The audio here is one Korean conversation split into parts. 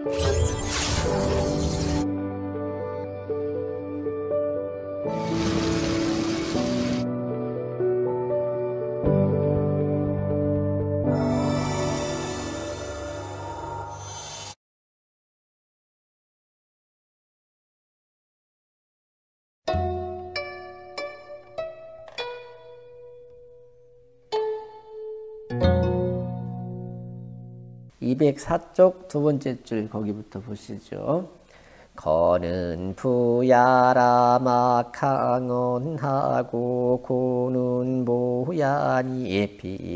(204쪽) 두 번째 줄 거기부터 보시죠. 거는 부야라 막항언하고 고는 모야니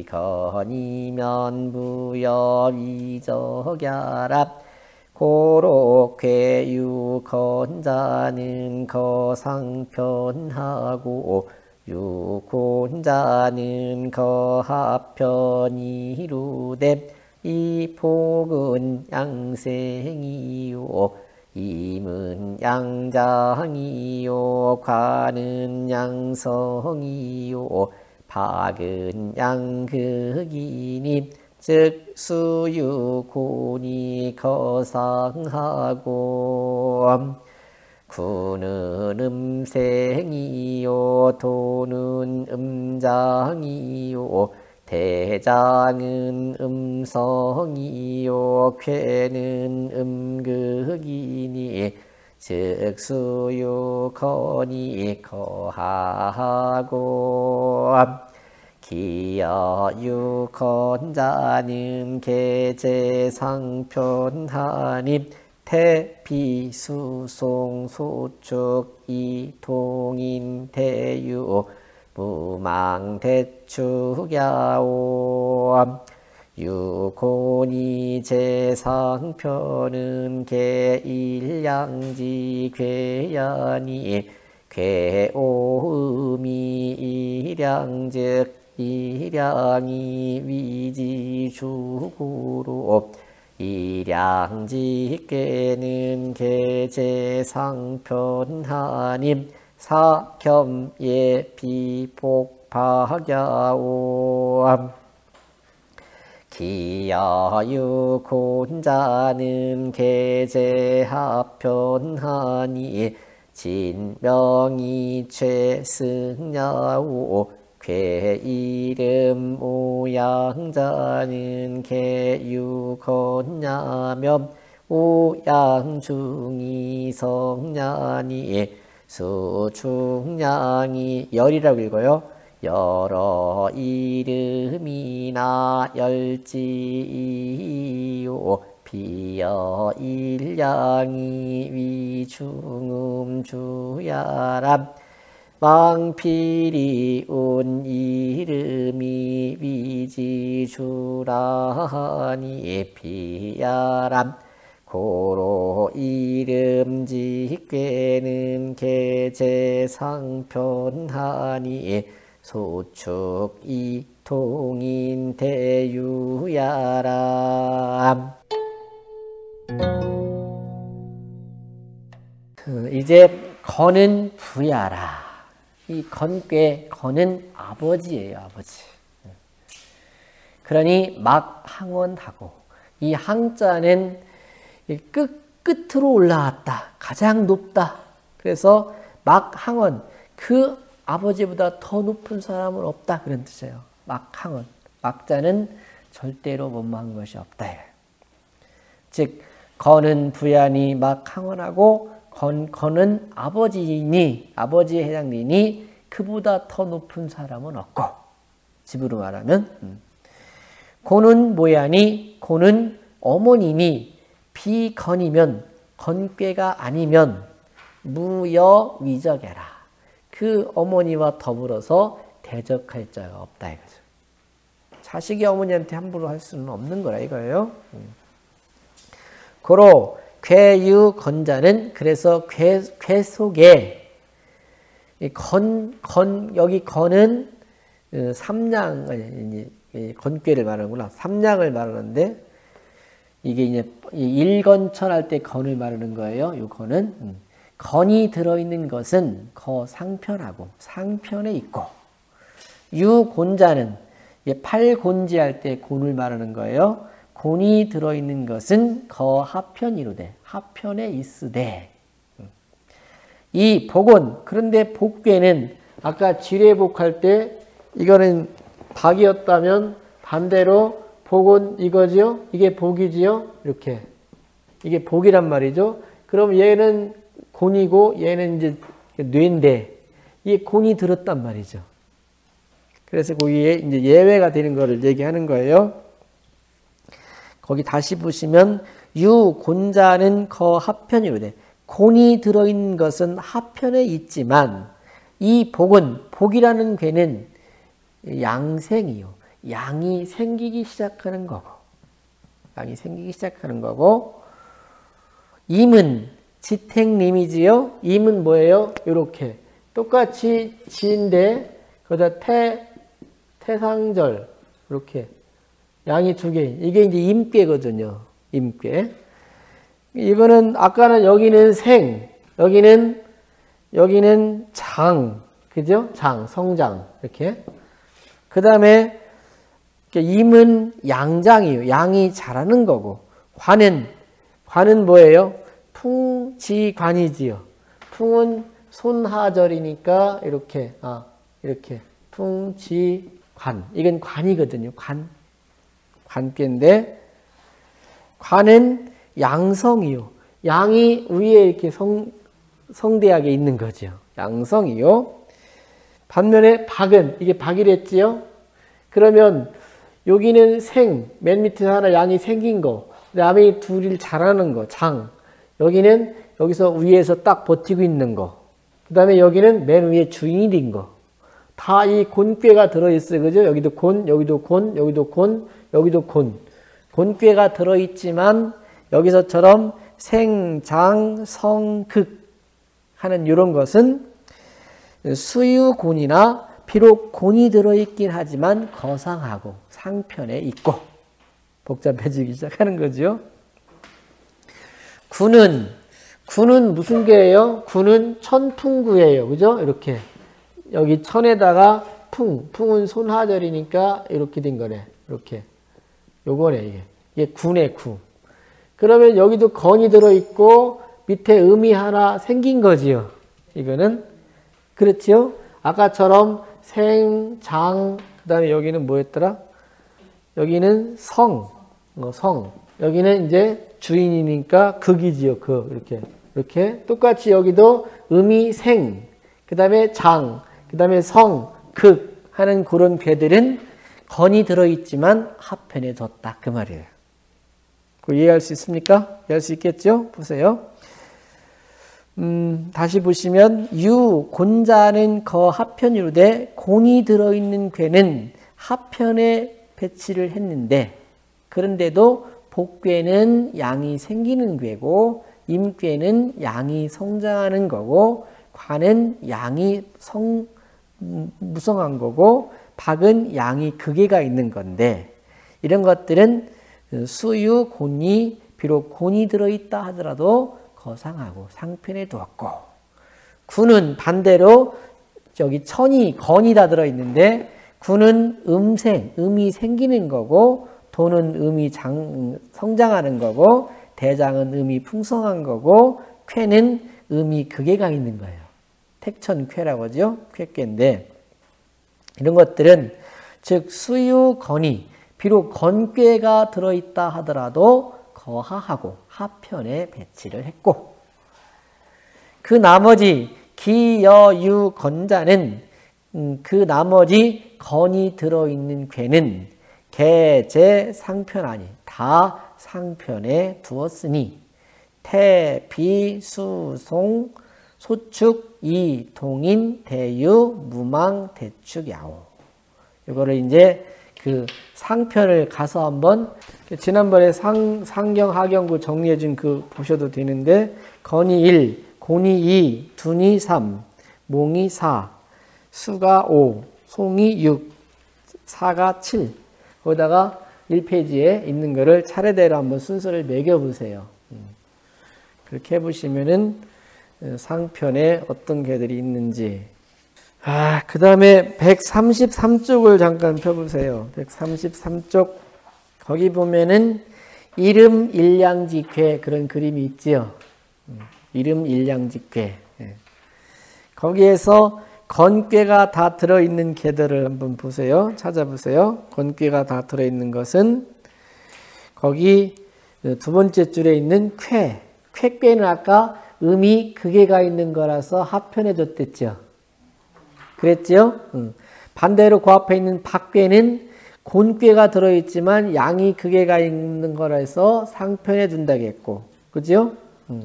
비건이면 부여위적야라 고록괴유 건자는 거상편하고 유곤자는 거하편이루되 이 복은 양생이요 임은 양장이요 관은 양성이요 박은 양극이니 즉 수유곤이 거상하고 구는 음생이요 도는 음장이요 대장은 음성이요 쾌는 음극이니 즉 수유건이 거하고 기여유건자는 계제상편하니 태피수송소축 이통인대유 무망대축야오 유곤이 제상편은 계일양지 괴야니 괴오음이 일양즉 일양이 위지주구로 일양지괴는 계제상편하니 사겸예 비복박야오 기여유곤자는 계제합편하니 진명이 최승야오 괴이름 오양자는 계유건야면 오양중이 성냐니 수중량이 열이라고 읽어요. 여러 이름이나 열지이요 비여 일량이 위중음주야람 망필이 온 이름이 위지주라니 비야람 고로 이름직괴는 계제상편하니 소축 이통인 대유야람. 이제 건은 부야라. 이 건괴, 건은 아버지예요, 아버지. 그러니 막 항원하고 이 항자는 끝으로 올라왔다. 가장 높다. 그래서 막 항원, 그 아버지보다 더 높은 사람은 없다. 그런 뜻이에요. 막 항원. 막자는 절대로 못망한 것이 없다. 즉 건은 부야니 막 항원하고 건은 아버지니 아버지에 해당되니 그보다 더 높은 사람은 없고 집으로 말하면 고는 모야니 고는 어머니니 비건이면 건괴가 아니면 무여위적해라. 그 어머니와 더불어서 대적할 자가 없다 이거죠. 자식이 어머니한테 함부로 할 수는 없는 거라 이거예요. 고로 괴유 건자는 그래서 괴 속에 여기 건은 삼량 건괴를 말하는구나. 삼량을 말하는데 이게 이제 일건천할 때 건을 말하는 거예요. 이 건은 건이 들어있는 것은 거상편하고 상편에 있고 유곤자는 팔곤지할 때 곤을 말하는 거예요. 곤이 들어있는 것은 거하편이로되 하편에 있으되 이 복은 그런데 복괴는 아까 지뢰복 할 때 이거는 박이었다면 반대로 복은 이거지요? 이게 복이지요? 이렇게 이게 복이란 말이죠. 그럼 얘는 곤이고 얘는 이제 뇌인데 이게 곤이 들었단 말이죠. 그래서 거기에 이제 예외가 되는 거를 얘기하는 거예요. 거기 다시 보시면 유 곤자는 거하편이로되 곤이 들어있는 것은 하편에 있지만 이 복은 복이라는 괴는 양생이요. 양이 생기기 시작하는 거고 양이 생기기 시작하는 거고 임은 지택림이지요. 임은 뭐예요? 이렇게 똑같이 지인데 거기다 태상절 이렇게 양이 두 개. 이게 이제 임괴거든요. 임괴. 이거는 아까는 여기는 생, 여기는 장, 그죠? 장, 성장 이렇게. 그 다음에 임은 양장이에요. 양이 자라는 거고 관은 뭐예요? 풍지관이지요. 풍은 손하절이니까 이렇게 이렇게 풍지관. 이건 관이거든요. 관괴인데 관은 양성이요. 양이 위에 이렇게 성대하게 있는 거죠. 양성이요. 반면에 박은 이게 박이랬지요. 그러면 여기는 생, 맨 밑에 하나 양이 생긴 거, 그다음에 둘이 자라는 거, 장. 여기는 여기서 위에서 딱 버티고 있는 거. 그다음에 여기는 맨 위에 주인이 된 거. 다 이 곤괴가 들어있어요. 그죠? 여기도 곤, 여기도 곤, 여기도 곤, 여기도 곤. 곤괴가 들어있지만 여기서처럼 생, 장, 성, 극 하는 이런 것은 수유곤이나 비록 곤이 들어있긴 하지만 거상하고 상편에 있고 복잡해지기 시작하는 거죠. 군은 무슨 괴예요? 군은 천풍구예요. 그죠? 이렇게 여기 천에다가 풍은 손하절이니까 이렇게 된 거네. 이렇게 요거네 이게 군의 구. 그러면 여기도 건이 들어있고 밑에 음이 하나 생긴 거지요. 이거는 그렇지요. 아까처럼 생, 장, 그 다음에 여기는 뭐였더라? 여기는 성. 여기는 이제 주인이니까 극이지요. 이렇게 똑같이 여기도 음이 생, 그 다음에 장, 그 다음에 성, 극 하는 그런 괴들은 건이 들어있지만 하편에 뒀다. 그 말이에요. 그거 이해할 수 있습니까? 이해할 수 있겠죠? 보세요. 다시 보시면 유 곤자는 거하편이로되 곤이 들어있는 괴는 하편에 배치를 했는데 그런데도 복괴는 양이 생기는 괴고 임괴는 양이 성장하는 거고 관은 양이 무성한 거고 박은 양이 극에가 있는 건데 이런 것들은 수유 곤이 비록 곤이 들어있다 하더라도 거상하고 상편에 두었고 군은 반대로 저기 천이 건이 다 들어있는데 군은 음이 생기는 거고 도는 음이 성장하는 거고 대장은 음이 풍성한 거고 쾌는 음이 극에가 있는 거예요. 택천쾌라고 하죠. 쾌괴인데 이런 것들은 즉 수유 건이 비록 건괴가 들어있다 하더라도 거하하고 하편에 배치를 했고 그 나머지 기여유 건자는 그 나머지 건이 들어있는 괴는 개제 상편하니 다 상편에 두었으니 태, 비, 수, 송, 소축, 이, 동인, 대유, 무망, 대축, 야오. 이거를 이제 그 상편을 가서 한번 지난번에 상경, 하경구 정리해 준 그 보셔도 되는데 건이 1, 곤이 2, 둔이 3, 몽이 4, 수가 5, 송이 6, 사가 7. 거기다가 1페이지에 있는 거를 차례대로 한번 순서를 매겨보세요. 그렇게 해보시면은 상편에 어떤 개들이 있는지. 그 다음에 133쪽을 잠깐 펴보세요. 133쪽. 거기 보면은 이름 일량지괴 그런 그림이 있지요. 이름 일량지괴. 예. 거기에서 건괴가 다 들어있는 개들을 한번 보세요. 찾아보세요. 건괴가 다 들어있는 것은 거기 두 번째 줄에 있는 쾌. 쾌괴는 아까 음이 극에가 있는 거라서 합편해 줬댔죠. 그랬죠? 반대로 그 앞에 있는 박괴는 곤괴가 들어있지만 양이 극에가 있는 거라서 상편해 준다고 했고. 그죠?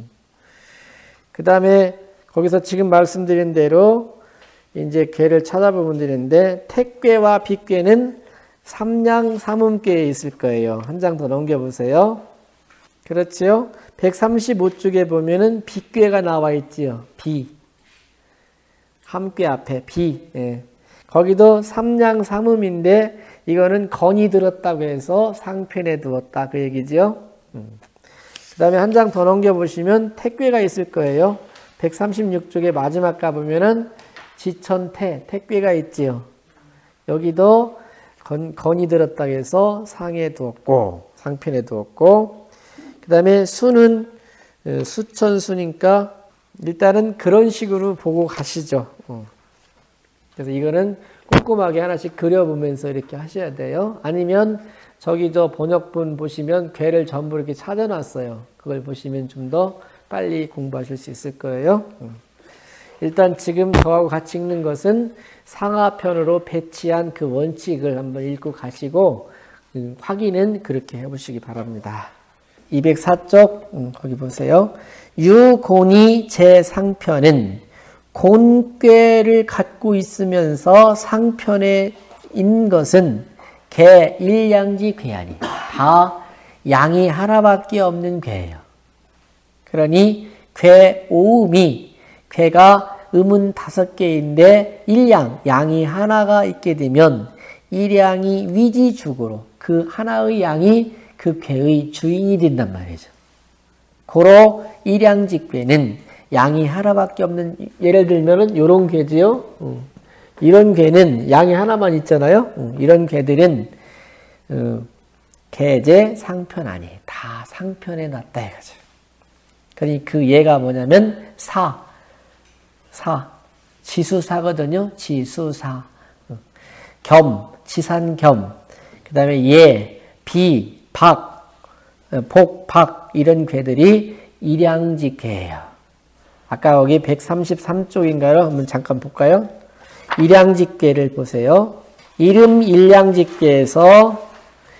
그 다음에 거기서 지금 말씀드린 대로 이제 괴를 찾아보면 되는데 택괴와 빗괴는 삼양삼음괴에 있을 거예요. 한 장 더 넘겨보세요. 그렇지요? 135쪽에 보면은 빗괴가 나와 있지요. 비. 함괴 앞에 비. 예. 거기도 삼양삼음인데 이거는 건이 들었다고 해서 상편에 두었다. 그 얘기죠. 그 다음에 한 장 더 넘겨보시면 택괴가 있을 거예요. 136쪽에 마지막 가보면은 지천태, 택괴가 있지요. 여기도 건이 들었다고 해서 상에 두었고, 상편에 두었고, 그 다음에 수는 수천수니까 일단은 그런 식으로 보고 가시죠. 그래서 이거는 꼼꼼하게 하나씩 그려보면서 이렇게 하셔야 돼요. 아니면 저기 저 번역본 보시면 괴를 전부 이렇게 찾아놨어요. 그걸 보시면 좀 더 빨리 공부하실 수 있을 거예요. 일단 지금 저하고 같이 읽는 것은 상하편으로 배치한 그 원칙을 한번 읽고 가시고 확인은 그렇게 해보시기 바랍니다. 204쪽 거기 보세요. 유곤이 제 상편은 곤괴를 갖고 있으면서 상편에 있는 것은 개 일량지 괴아니 다 양이 하나밖에 없는 괴예요. 그러니 괴 오음이 괴가 음은 5개인데 일량 양이 하나가 있게 되면 일양이 위지주고로 그 하나의 양이 그 괴의 주인이 된단 말이죠. 고로 일양직괴는 양이 하나밖에 없는, 예를 들면은 요런 괴지요. 이런 괴는 양이 하나만 있잖아요. 이런 괴들은 괴제 상편 아니에요. 다 상편에 놨다 이거죠. 그러니 그 예가 뭐냐면 사, 지수사거든요. 지수사. 겸, 지산겸. 그 다음에 예, 비, 박, 복, 박 이런 괴들이 일양직괴예요. 아까 여기 133쪽인가요? 한번 잠깐 볼까요? 일양직괴를 보세요. 이름 일양직괴에서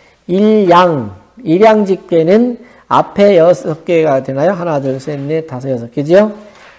일양직괴는 앞에 6개가 되나요? 하나, 둘, 셋, 넷, 다섯, 6개죠?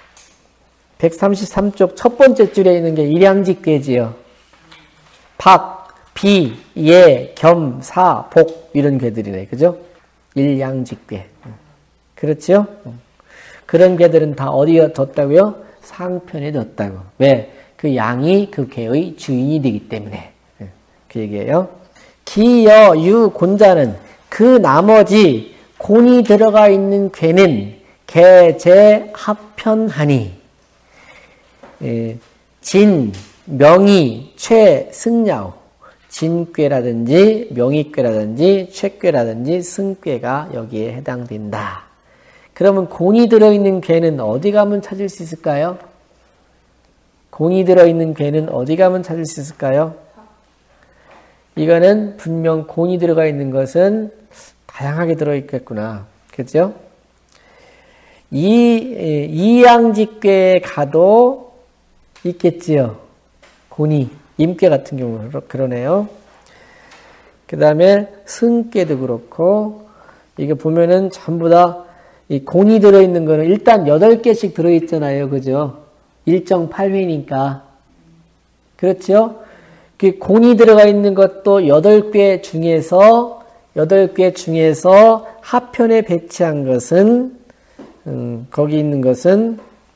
133쪽 첫 번째 줄에 있는 게 일양직괴지요. 박, 비, 예, 겸, 사, 복 이런 괴들이네. 그죠? 일양직괴. 그렇죠? 그런 괴들은 다 어디에 뒀다고요? 상편에 뒀다고. 왜? 그 양이 그 괴의 주인이 되기 때문에. 그 얘기예요. 기여, 유, 곤자는 그 나머지 곤이 들어가 있는 괴는 개제 합편하니 진, 명의, 최, 승야오 진괴라든지 명의괴라든지 최괴라든지 승괴가 여기에 해당된다. 그러면 곤이 들어있는 괴는 어디 가면 찾을 수 있을까요? 곤이 들어있는 괴는 어디 가면 찾을 수 있을까요? 이거는 분명 곤이 들어가 있는 것은 다양하게 들어있겠구나. 그렇죠? 이양직괴에 가도 있겠지요. 곤이. 임괴 같은 경우는 그러네요. 그 다음에 승괴도 그렇고, 이게 보면은 전부 다 이 곤이 들어있는 거는 일단 8개씩 들어있잖아요. 그죠? 1.8회니까. 그렇죠? 그 곤이 들어가 있는 것도 8개 중에서 하편에 배치한 것은, 거기 있는 것은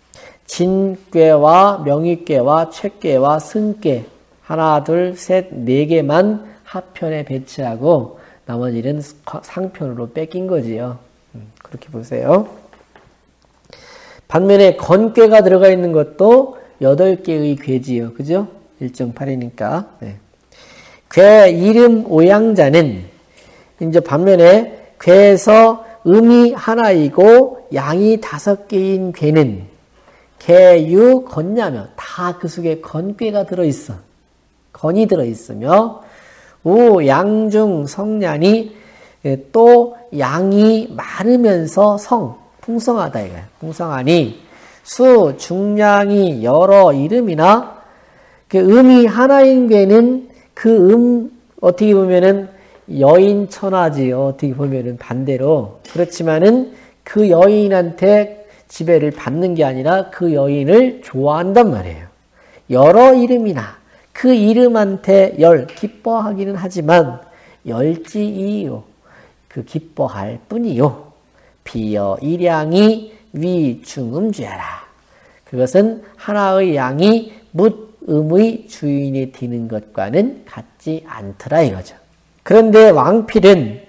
진괴와 명의괴와 최괴와 승괴 하나, 둘, 셋, 4개만 하편에 배치하고 나머지는 상편으로 뺏긴 거지요. 그렇게 보세요. 반면에 건괴가 들어가 있는 것도 8개의 괴지요. 그죠? 1.8이니까. 네. 괴 이름 오양자는 이제 반면에 괴에서 음이 하나이고 양이 5개인 괴는 개유 건냐며 다 그 속에 건괴가 들어있어. 건이 들어있으며 우 양중 성량이 또 양이 많으면서 풍성하다 이거야. 풍성하니 수 중량이 여러 이름이나 그 음이 하나인 괴는 그 어떻게 보면은 여인 천하지. 어떻게 보면은 반대로 그렇지만은 그 여인한테 지배를 받는 게 아니라 그 여인을 좋아한단 말이에요. 여러 이름이나 그 이름한테 기뻐하기는 하지만 열지이요. 그 기뻐할 뿐이요. 비여 일양이 위중음주야라. 그것은 하나의 양이 묻음의 주인이 되는 것과는 같지 않더라 이거죠. 그런데 왕필은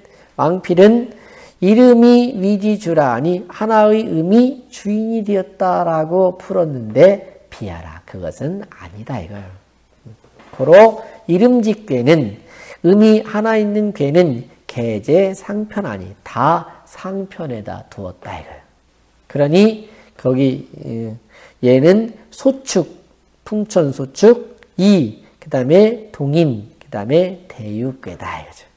이름이 위지주라 하니 하나의 음이 주인이 되었다라고 풀었는데 비하라. 그것은 아니다 이거예요. 고로 이름직괴는 음이 하나 있는 괴는 개제 상편하니 다 상편에다 두었다 이거예요. 그러니 거기 얘는 소축, 풍천소축, 그 다음에 동인, 그 다음에 대유괴다 이거죠.